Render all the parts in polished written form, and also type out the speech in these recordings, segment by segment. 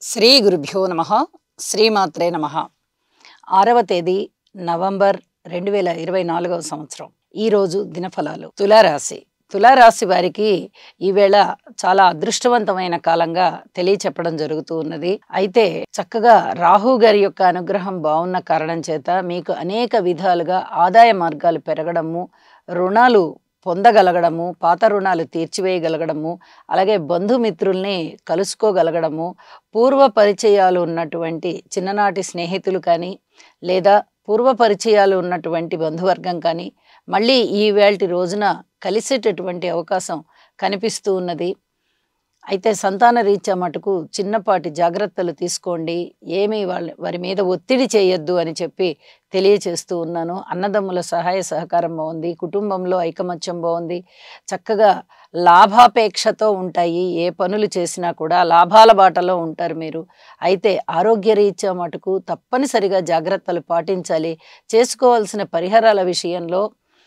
శ్రీ గురుభ్యో నమః శ్రీమాత్రే నమః 6వ తేదీ నవంబర్ 2024వ సంవత్సరం ఈ రోజు దినఫలాలు తులారాశి తులారాశి వారికి ఈవేళ చాలా అదృష్టవంతమైన కాలంగా తెలియచెప్పడం జరుగుతూ ఉన్నది. అయితే చక్కగా రాహు గారి యొక్క అనుగ్రహం బాగున్న కారణం చేత మీకు అనేక విధాలుగా ఆదాయ మార్గాలు పెరగడము, రుణాలు పొందగలగడము, పాత రుణాలు తీర్చివేయగలగడము, అలాగే బంధుమిత్రుల్ని కలుసుకోగలగడము, పూర్వ పరిచయాలు ఉన్నటువంటి చిన్ననాటి స్నేహితులు కానీ లేదా పూర్వ పరిచయాలు ఉన్నటువంటి బంధువర్గం కానీ మళ్ళీ ఈవేళటి రోజున కలిసేటటువంటి అవకాశం కనిపిస్తూ ఉన్నది. అయితే సంతాన రీత్యా మటుకు చిన్నపాటి జాగ్రత్తలు తీసుకోండి, ఏమీ వారి మీద ఒత్తిడి చేయొద్దు అని చెప్పి తెలియచేస్తూ ఉన్నాను. అన్నదమ్ముల సహాయ సహకారం బాగుంది, కుటుంబంలో ఐకమత్యం బాగుంది, చక్కగా లాభాపేక్షతో ఉంటాయి. ఏ పనులు చేసినా కూడా లాభాల బాటలో ఉంటారు మీరు. అయితే ఆరోగ్యరీత్యా మటుకు తప్పనిసరిగా జాగ్రత్తలు పాటించాలి. చేసుకోవాల్సిన పరిహారాల విషయంలో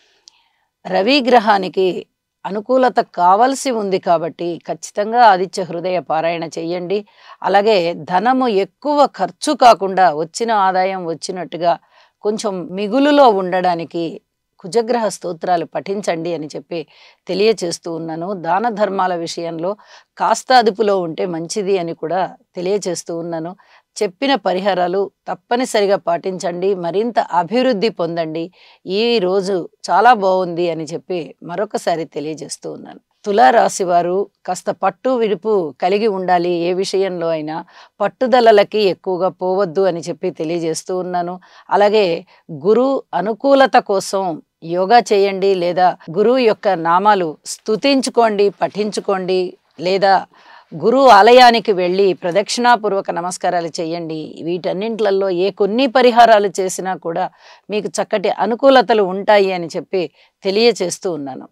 రవి గ్రహానికి అనుకూలత కావాల్సి ఉంది కాబట్టి ఖచ్చితంగా ఆదిత్య హృదయ పారాయణ చెయ్యండి. అలాగే ధనము ఎక్కువ ఖర్చు కాకుండా వచ్చిన ఆదాయం వచ్చినట్టుగా కొంచెం మిగులులో ఉండడానికి కుజగ్రహ స్తోత్రాలు పఠించండి అని చెప్పి తెలియచేస్తూ ఉన్నాను. దాన ధర్మాల విషయంలో కాస్త అదుపులో ఉంటే మంచిది అని కూడా తెలియచేస్తూ ఉన్నాను. చెప్పిన పరిహారాలు తప్పనిసరిగా పాటించండి, మరింత అభివృద్ధి పొందండి. ఈ రోజు చాలా బాగుంది అని చెప్పి మరొకసారి తెలియజేస్తూ ఉన్నాను. తులారాశి వారు కాస్త పట్టు విడుపు కలిగి ఉండాలి. ఏ విషయంలో అయినా పట్టుదలలకి ఎక్కువగా పోవద్దు అని చెప్పి తెలియజేస్తూ ఉన్నాను. అలాగే గురు అనుకూలత కోసం యోగా చేయండి, లేదా గురువు యొక్క నామాలు స్తుతించుకోండి, పఠించుకోండి, లేదా గురు ఆలయానికి వెళ్ళి ప్రదక్షిణాపూర్వక నమస్కారాలు చేయండి. వీటన్నింటిలలో కొన్ని పరిహారాలు చేసినా కూడా మీకు చక్కటి అనుకూలతలు ఉంటాయి అని చెప్పి తెలియచేస్తూ ఉన్నాను.